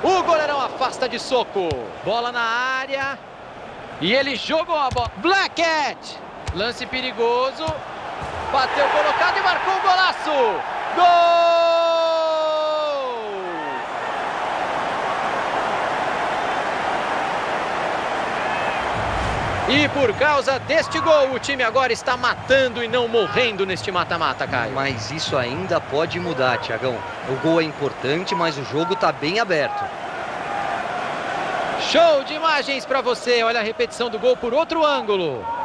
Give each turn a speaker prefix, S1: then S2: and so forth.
S1: O goleirão afasta de soco. Bola na área. E ele jogou a bola. Blackett. Lance perigoso. Bateu colocado e marcou o golaço. Gol! E por causa deste gol, o time agora está matando e não morrendo neste mata-mata, Caio.
S2: Mas isso ainda pode mudar, Thiagão. O gol é importante, mas o jogo está bem aberto.
S1: Show de imagens para você. Olha a repetição do gol por outro ângulo.